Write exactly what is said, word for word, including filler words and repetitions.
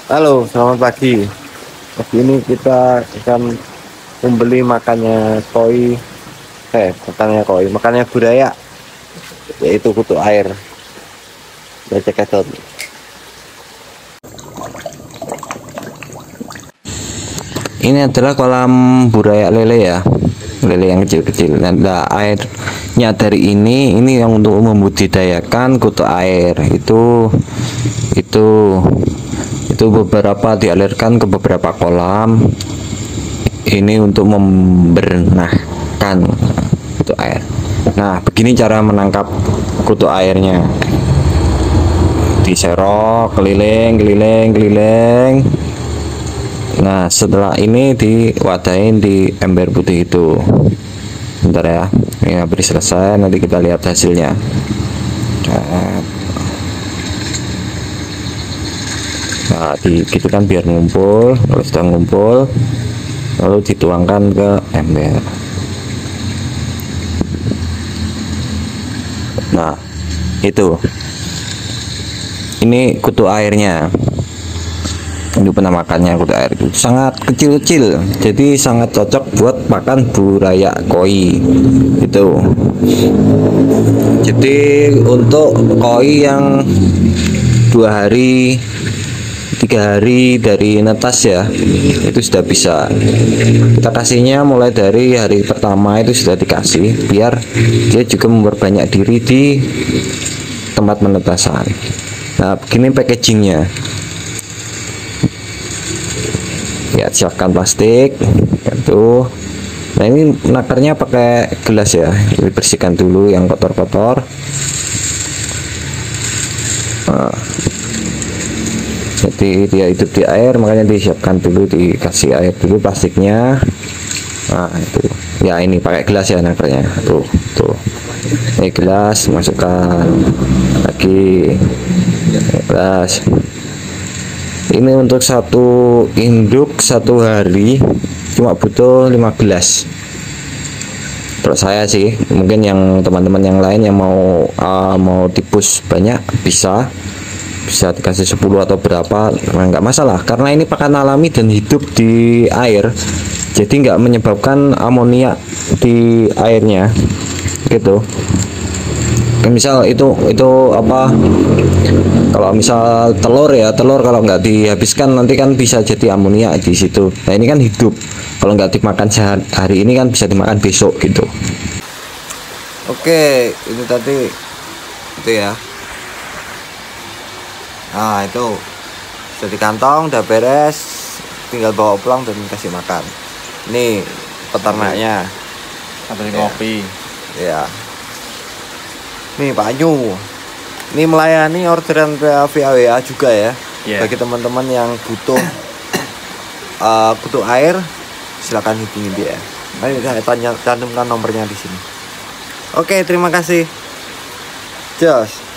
Halo, selamat pagi. Pagi ini kita akan membeli makannya koi, eh, makannya koi, makannya budaya, yaitu kutu air. Baca ketot. Ini adalah kolam budaya lele ya, lele yang kecil-kecil. Nah, airnya dari ini, ini yang untuk membudidayakan kutu air. Itu, itu, itu beberapa dialirkan ke beberapa kolam. Ini untuk membernahkan kutu air. Nah, begini cara menangkap kutu airnya. Diserok, keliling, keliling, keliling. Nah, setelah ini diwadahin di ember putih itu. Bentar ya, ini hampir selesai. Nanti kita lihat hasilnya. Nah, di gitu kan biar ngumpul. Kalau sudah ngumpul, lalu dituangkan ke ember. Nah, itu. Ini kutu airnya. Ini penampakannya kutu air itu sangat kecil-kecil, jadi sangat cocok buat makan buraya koi itu. Jadi untuk koi yang dua hari tiga hari dari netas ya, itu sudah bisa kita kasihnya. Mulai dari hari pertama itu sudah dikasih, biar dia juga memperbanyak diri di tempat penetasan. Nah, begini packagingnya ya, siapkan plastik itu. Nah, ini nakarnya pakai gelas ya, dibersihkan dulu yang kotor-kotor. Nah, jadi dia hidup di air, makanya disiapkan dulu, dikasih air dulu plastiknya. Nah, itu ya, ini pakai gelas ya nakarnya tuh tuh. Ini gelas, masukkan lagi gelas. Ini untuk satu induk satu hari cuma butuh lima gelas. Kalau saya sih, mungkin yang teman-teman yang lain yang mau uh, mau tipus banyak bisa bisa dikasih sepuluh atau berapa, nggak masalah, karena ini pakan alami dan hidup di air, jadi nggak menyebabkan amonia di airnya gitu. Misal itu itu apa, kalau misal telur ya, telur kalau nggak dihabiskan nanti kan bisa jadi amonia di situ. Nah, ini kan hidup, kalau nggak dimakan sehari ini kan bisa dimakan besok gitu. Oke, ini tadi itu ya. Nah, itu sudah di kantong, udah beres, tinggal bawa pulang dan kasih makan. Ini peternaknya. Sambil Ya. ngopi. Ya. Nih Pak Anyu, ini melayani orderan via W A juga ya. Yeah. Bagi teman-teman yang butuh uh, kutu air, silakan hubungi dia. Nanti saya tanya, cantumkan nomornya di sini. Oke, terima kasih. Jos.